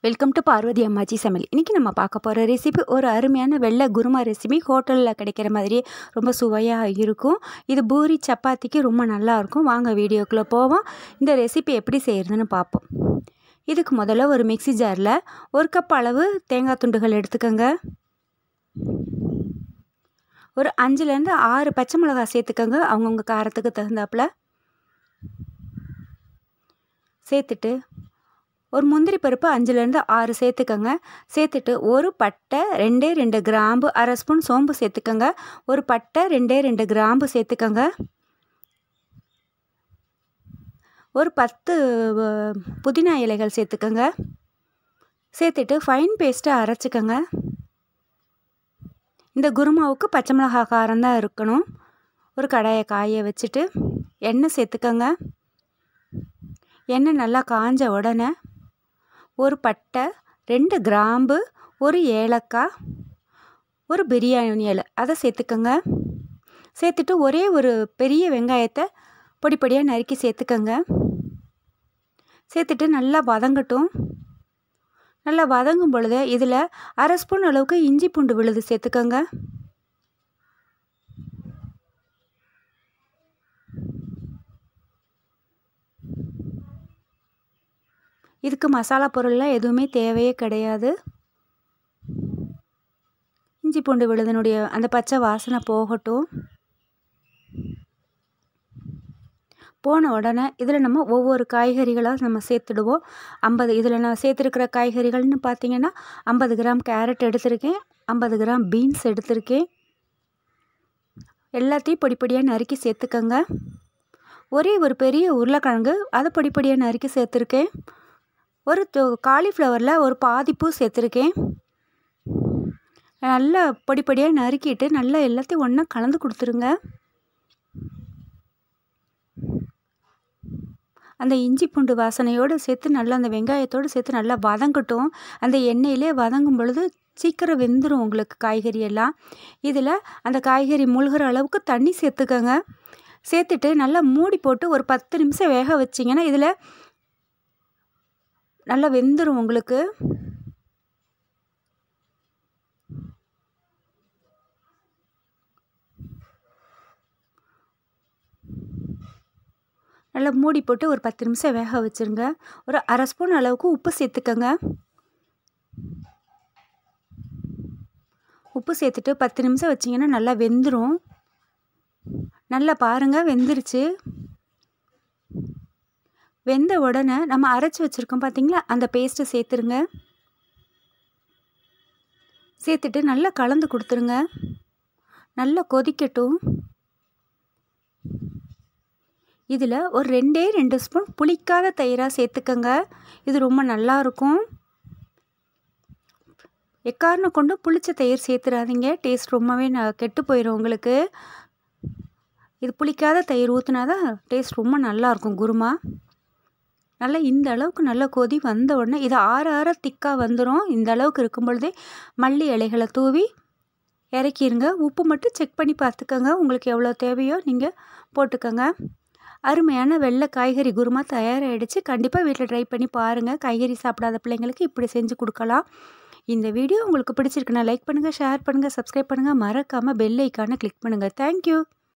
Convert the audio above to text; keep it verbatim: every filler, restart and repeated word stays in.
Welcome to Parvati அம்மாச்சி சமையல். இன்றைக்கி நம்ம பார்க்க போகிற ரெசிபி ஒரு அருமையான வெள்ளை குருமா ரெசிபி. ஹோட்டலில் கிடைக்கிற மாதிரியே ரொம்ப சுவையாக இருக்கும். இது பூரி சப்பாத்திக்கு ரொம்ப நல்லாயிருக்கும். வாங்க வீடியோக்குள்ளே போவோம். இந்த ரெசிபி எப்படி செய்கிறதுன்னு பார்ப்போம். இதுக்கு முதல்ல ஒரு மிக்சி ஜாரில் ஒரு கப் அளவு தேங்காய் துண்டுகள் எடுத்துக்கோங்க. ஒரு அஞ்சுலேருந்து ஆறு பச்சை மிளகாய் சேர்த்துக்கோங்க, அவங்கவுங்க காரத்துக்கு தகுந்தாப்புல. சேர்த்துட்டு ஒரு முந்திரி பருப்பு அஞ்சுலேருந்து ஆறு சேர்த்துக்கோங்க. சேர்த்துட்டு ஒரு பட்டை, ரெண்டே ரெண்டு கிராம்பு, அரை ஸ்பூன் சோம்பு சேர்த்துக்கோங்க. ஒரு பட்டை, ரெண்டே ரெண்டு கிராம்பு சேர்த்துக்கோங்க. ஒரு பத்து புதினா இலைகள் சேர்த்துக்கோங்க. சேர்த்துட்டு ஃபைன் பேஸ்ட்டை அரைச்சிக்கோங்க. இந்த குருமாவுக்கு பச்சை மிளகாய் காரம் தான் இருக்கணும். ஒரு கடாயை காய வச்சுட்டு எண்ணெய் சேர்த்துக்கோங்க. எண்ணெய் நல்லா காஞ்ச உடனே ஒரு பட்டை, ரெண்டு கிராம்பு, ஒரு ஏலக்காய், ஒரு பிரியாணி இலை அதை சேர்த்துக்கோங்க. சேர்த்துட்டு ஒரே ஒரு பெரிய வெங்காயத்தை பொடி பொடியாக நறுக்கி சேர்த்துக்கோங்க. சேர்த்துட்டு நல்லா வதங்கட்டும். நல்லா வதங்கும் பொழுது இதில் அரை ஸ்பூன் அளவுக்கு இஞ்சி பூண்டு விழுது சேர்த்துக்கோங்க. இதுக்கு மசாலா பொருள்லாம் எதுவுமே தேவையே கிடையாது. இஞ்சி பூண்டு விழுதனுடைய அந்த பச்சை வாசனை போகட்டும். போன உடனே இதில் நம்ம ஒவ்வொரு காய்கறிகளாக நம்ம சேர்த்துடுவோம். ஐம்பது இதில் நான் சேர்த்துருக்கிற காய்கறிகள்னு பார்த்தீங்கன்னா ஐம்பது கிராம் கேரட் எடுத்திருக்கேன், ஐம்பது கிராம் பீன்ஸ் எடுத்திருக்கேன். எல்லாத்தையும் பொடி பொடியாக நறுக்கி சேர்த்துக்கோங்க. ஒரே ஒரு பெரிய உருளைக்கிழங்கு அதை பொடி பொடியாக நறுக்கி சேர்த்துருக்கேன். ஒரு காலிஃப்ளவரில் ஒரு பாதி பூ சேர்த்துருக்கேன். நல்லா பொடி பொடியாக நறுக்கிட்டு நல்லா எல்லாத்தையும் ஒன்றா கலந்து கொடுத்துருங்க. அந்த இஞ்சி பூண்டு வாசனையோடு சேர்த்து நல்லா அந்த வெங்காயத்தோடு சேர்த்து நல்லா வதங்கட்டும். அந்த எண்ணெயிலே வதங்கும் பொழுது சீக்கிரம் வெந்துடும் உங்களுக்கு காய்கறி எல்லாம். இதில் அந்த காய்கறி முழுகிற அளவுக்கு தண்ணி சேர்த்துக்கோங்க. சேர்த்துட்டு நல்லா மூடி போட்டு ஒரு பத்து நிமிஷம் வேக வச்சிங்கன்னா இதில் நல்லா வெந்துடும் உங்களுக்கு. நல்லா மூடி போட்டு ஒரு பத்து நிமிஷம் வேக வச்சுருங்க. ஒரு அரை ஸ்பூன் அளவுக்கு உப்பு சேர்த்துக்கோங்க. உப்பு சேர்த்துட்டு பத்து நிமிஷம் வச்சிங்கன்னா நல்லா வெந்துடும். நல்லா பாருங்கள் வெந்துருச்சு. வெந்த உடனே நம்ம அரைச்சி வச்சுருக்கோம் பார்த்தீங்களா, அந்த பேஸ்ட்டை சேர்த்துருங்க. சேர்த்துட்டு நல்லா கலந்து கொடுத்துருங்க. நல்லா கொதிக்கட்டும். இதில் ஒரு ரெண்டே ரெண்டு ஸ்பூன் புளிக்காத தயிராக சேர்த்துக்கோங்க. இது ரொம்ப நல்லாயிருக்கும். எக்காரணம் கொண்டு புளிச்ச தயிர் சேர்த்துடாதீங்க, டேஸ்ட் ரொம்பவே ந கெட்டு போயிடும் உங்களுக்கு. இது புளிக்காத தயிர் ஊற்றினா தான் டேஸ்ட் ரொம்ப நல்லாயிருக்கும் குருமா. நல்லா இந்த அளவுக்கு நல்லா கொதி வந்த உடனே இது ஆற ஆற திக்காக வந்துடும். இந்த அளவுக்கு இருக்கும் பொழுதே மல்லி இலைகளை தூவி இறக்கிடுங்க. உப்பு மட்டும் செக் பண்ணி பார்த்துக்கோங்க, உங்களுக்கு எவ்வளோ தேவையோ நீங்கள் போட்டுக்கோங்க. அருமையான வெள்ளை காய்கறி குருமா தயாராகிடுச்சு. கண்டிப்பாக வீட்டில் ட்ரை பண்ணி பாருங்கள். காய்கறி சாப்பிடாத பிள்ளைங்களுக்கு இப்படி செஞ்சு கொடுக்கலாம். இந்த வீடியோ உங்களுக்கு பிடிச்சிருக்குன்னா லைக் பண்ணுங்கள், ஷேர் பண்ணுங்கள், சப்ஸ்கிரைப் பண்ணுங்கள். மறக்காமல் பெல் ஐக்கானை கிளிக் பண்ணுங்கள். தேங்க்யூ.